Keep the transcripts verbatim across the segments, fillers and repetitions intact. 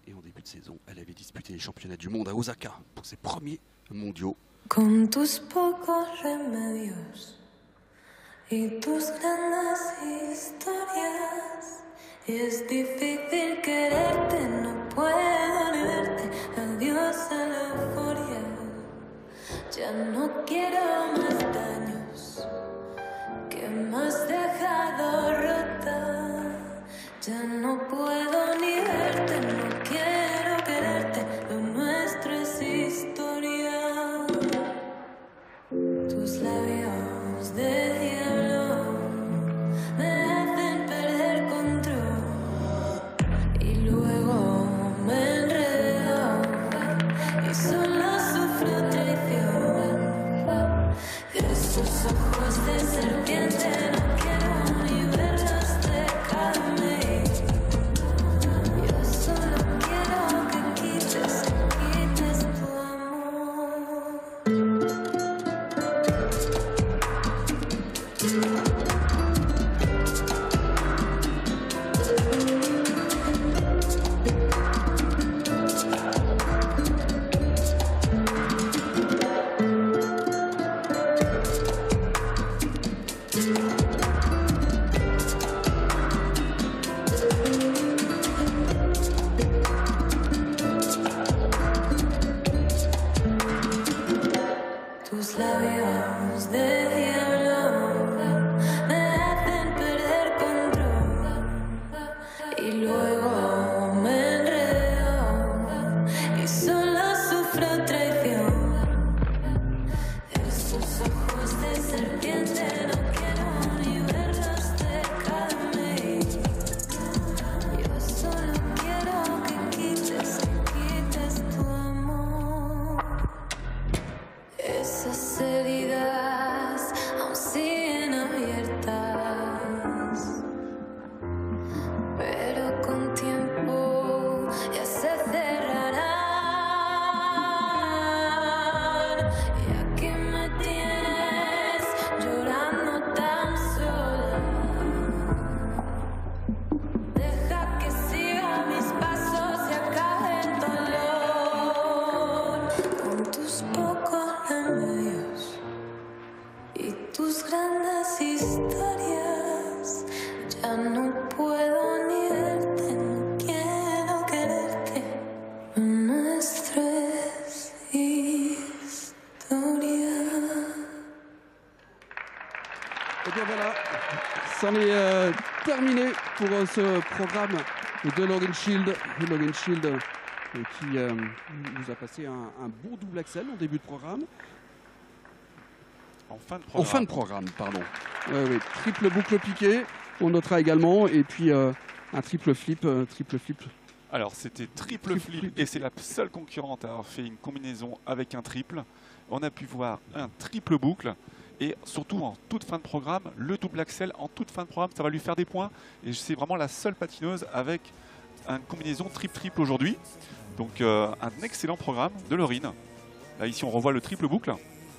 Et en début de saison, elle avait disputé les championnats du monde à Osaka pour ses premiers mondiaux. Con tus pocos remedios y tus grandes historias, es difícil quererte, no puedo ni verte, adiós a la euforia. Ya no quiero más daños que me has dejado rota. Ya no puedo ni verte, no quiero quererte, lo nuestro es historia. Tus labios de diablo me hacen perder control y luego me enredo y solo sufro traición. Esos ojos de serpiente no quiero ni verlos de carne. Yo solo quiero que quites, quites tu amor. Tus labios de diablo me hacen perder control y luego me enredo y solo sufro traición. Esos ojos de serpiente no quiero ni verlos de carne. Yo solo quiero que quites, quites tu amor. Esas heridas aún siguen abiertas, pero con tiempo ya se cerrarán. Y aquí me tienes llorando tan sola. Deja que siga mis pasos y acabe el dolor. Con tus pocos remedios y tus grandes historias, ya no puedo ni verte, no quiero quererte. Lo nuestro es historia. Et bien voilà, c'en est euh, terminé pour euh, ce programme de Lauryn Shield. Lauryn Shield euh, qui euh, nous a passé un, un bon double axel en début de programme. En fin de En programme. fin de programme, pardon. Ouais, ouais, triple boucle piqué, on notera également. Et puis euh, un triple flip, euh, triple flip. Alors c'était triple Triple flip flip. et c'est la seule concurrente à avoir fait une combinaison avec un triple. On a pu voir un triple boucle et surtout en toute fin de programme, le double axel en toute fin de programme, ça va lui faire des points. Et c'est vraiment la seule patineuse avec une combinaison triple-triple aujourd'hui. Donc euh, un excellent programme de Lauryn. Là ici on revoit le triple boucle.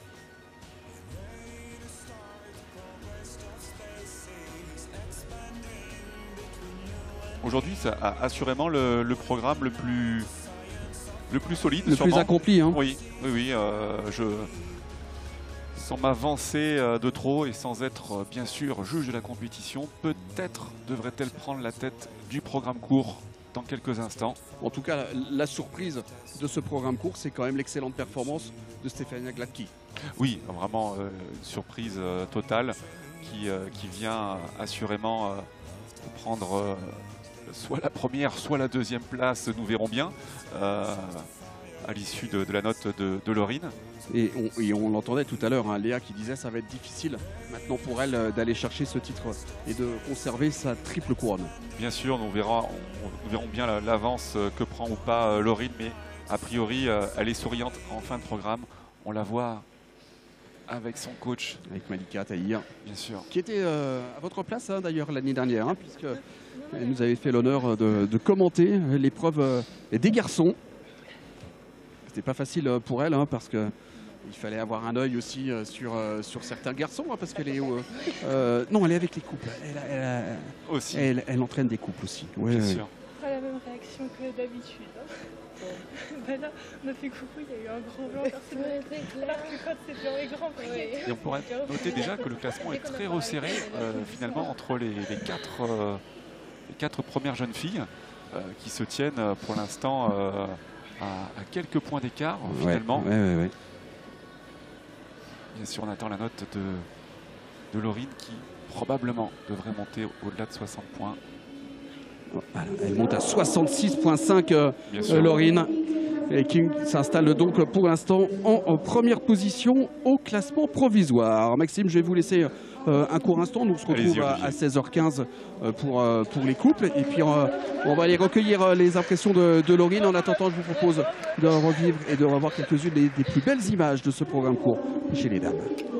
Aujourd'hui, ça a assurément le, le programme le plus, le plus solide. Le sûrement. plus accompli. Hein. Oui, oui, oui. euh, je, sans m'avancer euh, de trop et sans être, euh, bien sûr, juge de la compétition, peut-être devrait-elle prendre la tête du programme court dans quelques instants. En tout cas, la, la surprise de ce programme court, c'est quand même l'excellente performance de Stefania Gladki. Oui, vraiment euh, une surprise euh, totale qui, euh, qui vient assurément euh, prendre euh, soit la première, soit la deuxième place, nous verrons bien, euh, à l'issue de, de la note de, de Lauryn. Et on, et on l'entendait tout à l'heure, hein, Léa qui disait que ça va être difficile maintenant pour elle euh, d'aller chercher ce titre et de conserver sa triple couronne. Bien sûr, nous verrons, on- nous verrons bien la- l'avance euh, que prend ou pas euh, Lauryn, mais a priori, euh, elle est souriante en fin de programme. On la voit avec son coach, Avec Malika Tahir, bien sûr. qui était euh, à votre place hein, d'ailleurs l'année dernière, hein, puisque elle nous avait fait l'honneur de, de commenter l'épreuve euh, des garçons. C'était pas facile euh, pour elle, hein, parce que il fallait avoir un œil aussi euh, sur, euh, sur certains garçons, hein, parce qu'elle est... euh, euh, non, elle est avec les couples. Elle, a- elle a- Aussi, elle- elle entraîne des couples aussi. Ouais, bien ouais. sûr. Pas la même réaction. direction que d'habitude. Hein. Ben là, on a fait coucou, il y a eu un gros blanc, personne n'a été alors que quand c'est blanc et grand, oui. Et on pourrait noter déjà que le classement est très resserré euh, finalement entre les, les, quatre, euh, les quatre premières jeunes filles euh, qui se tiennent euh, pour l'instant euh, à, à quelques points d'écart Ouais, finalement. ouais, ouais, ouais. Bien sûr, on attend la note de, de Laurine qui probablement devrait monter au-delà de soixante points. Voilà, elle monte à soixante-six virgule cinq, euh, Bien sûr. euh, Laurine, et qui s'installe donc pour l'instant en, en première position au classement provisoire. Maxime, je vais vous laisser euh, un court instant. Nous on se retrouve Allez-y, à, Olivier. à seize heures quinze euh, pour, euh, pour les couples. Et puis euh, on va aller recueillir euh, les impressions de, de Laurine. En attendant, je vous propose de revivre et de revoir quelques-unes des, des plus belles images de ce programme court chez les dames.